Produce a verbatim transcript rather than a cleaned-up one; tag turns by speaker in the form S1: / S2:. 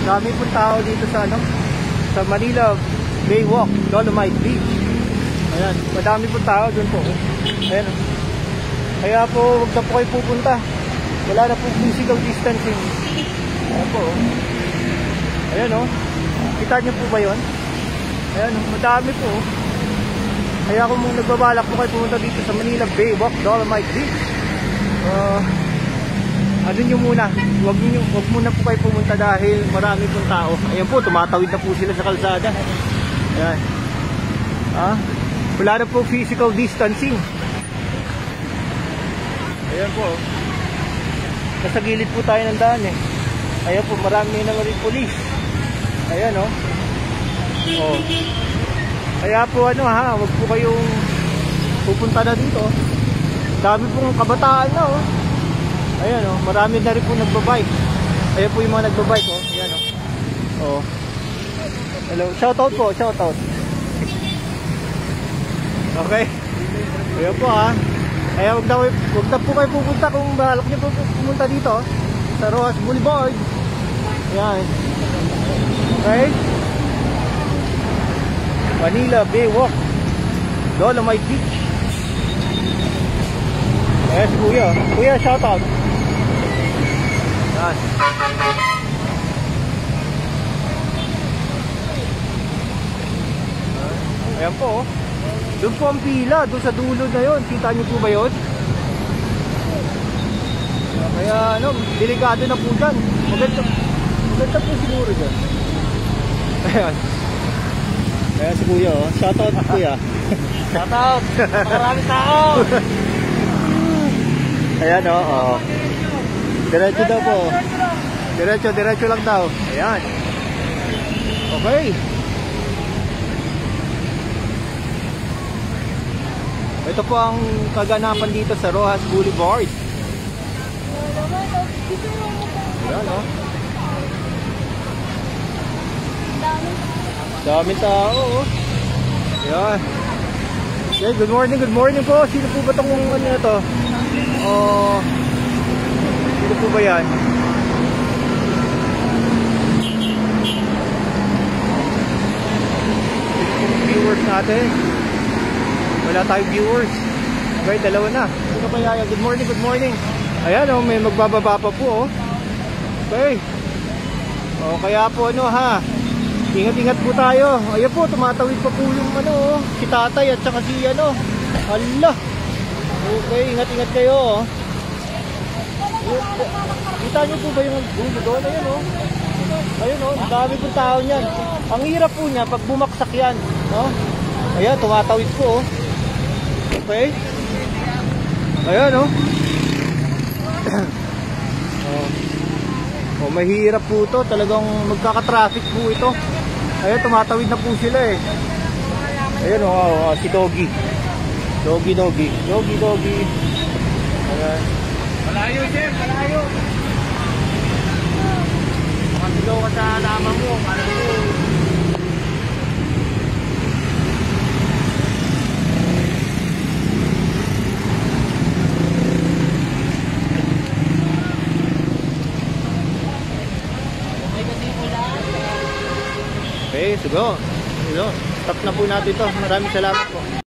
S1: Dami pong tao dito sa ano, sa Manila Baywalk, Dolomite Beach. Ayan, madami pong tao dun po. Ayan. Kaya po, huwag na po kayo pupunta. Wala na po physical distancing. Ayan po. Ayan o. Kita niyo po ba yun? Ayan o, madami po. Kaya kung nagbabalak po kayo pumunta dito sa Manila Baywalk, Dolomite Beach, uh, ano nyo muna, wag, nyo, wag muna po kayo pumunta dahil marami pong tao. Ayan po, tumatawid na po sila sa kalsada. Ayan. Ah, wala na po physical distancing. Ayan po. Nasa gilid po tayo ng daan eh. Ayan po, marami naman rin police. Ayan o. Oh. Oh. Kaya po ano ha, wag po kayong pupunta na dito. Dami pong kabataan na oh. Ayan oh, marami na rin po nagbabike. Ayan po yung mga nagbabike oh. Ayan oh. Oh. Hello, shout out po, shout out. Okay. Ayan po ha. Kaya wag na, wag na po kayo pupunta kung balak niyo po pumunta dito oh, sa Rojas Boulevard. Ayan. Okay. Manila Baywalk, Dolomite Beach. Ayan si Kuya. Kuya, shout out. Ayan. Ayan po. Doon po ang pila. Doon sa dulo na yun. Kita niyo po ba yun? Kaya ano, delikado na po dyan. Maganda, maganda po siguro dyan. Ayan. Ayan si Kuya oh. Shout out Kuya.
S2: Shout out. Maraming tao.
S1: Ayan o, oh, oh. Diretso daw po. Diretso, diretso lang daw. Ayan. Okay. Ito po ang kaganapan dito sa Rojas Boulevard. Ayan o. Oh. Daming tao oh. Ayan. Okay, good morning, good morning po. Sino po ba itong ano na ito? Oh, sino po ba yan? Viewers natin. Wala tayong viewers. Okay, dalawa na. Sino ba yan? Good morning, good morning. Ayan oh, may magbababa pa po oh. Okay. Oh, kaya po ano ha, ingat-ingat po tayo. Ayan po, tumatawid pa po yung ano, si tatay at saka si ano. Hala. Okay, ingat-ingat kayo. Kita nyo po ba yung dulo doon? Ayun o. Ayun o, dami pong tao niyan. Ang hirap po niya pag bumaksak yan. No? Ayan, tumatawid po o. Okay. Ayan o. Oh. Oh, mahirap po ito. Talagang magkaka-traffic po ito. Ayan, tumatawid na po sila eh. Ayan o, oh, oh, si Doggy. Doggy, doggy. Doggy, doggy. Ayan.
S2: Malayo, Jeff. Malayo. Makasigaw ka sa lamang mo. Malayo.
S1: Okay, sigo. Sigo. Stop na po natin ito. Maraming salamat po.